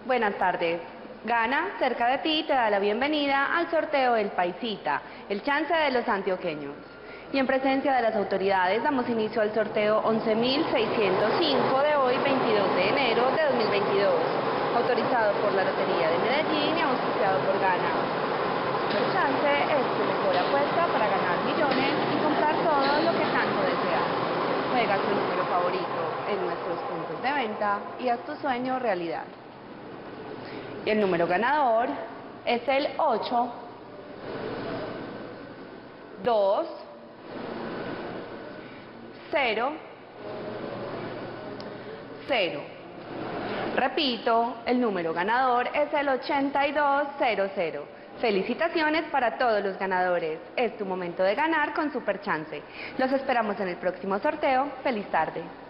Buenas tardes. Gana, cerca de ti, te da la bienvenida al sorteo del Paisita, el chance de los antioqueños. Y en presencia de las autoridades damos inicio al sorteo 11.605 de hoy, 22 de enero de 2022, autorizado por la Lotería de Medellín y auspiciado por Gana. El chance es tu mejor apuesta para ganar millones y comprar todo lo que tanto deseas. Juega tu número favorito en nuestros puntos de venta y haz tu sueño realidad. Y el número ganador es el 8, 2, 0, 0. Repito, el número ganador es el 8200. Felicitaciones para todos los ganadores. Es tu momento de ganar con Super Chance. Los esperamos en el próximo sorteo. Feliz tarde.